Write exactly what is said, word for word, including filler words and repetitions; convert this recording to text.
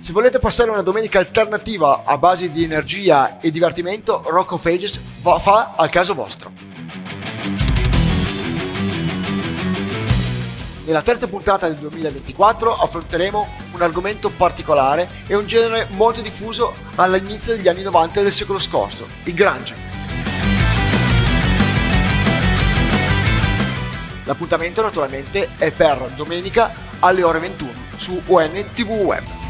Se volete passare una domenica alternativa a base di energia e divertimento, Rock of Ages va, fa al caso vostro. Nella terza puntata del duemilaventiquattro affronteremo un argomento particolare e un genere molto diffuso all'inizio degli anni novanta del secolo scorso, il grunge. L'appuntamento naturalmente è per domenica alle ore ventuno su O N T V Web.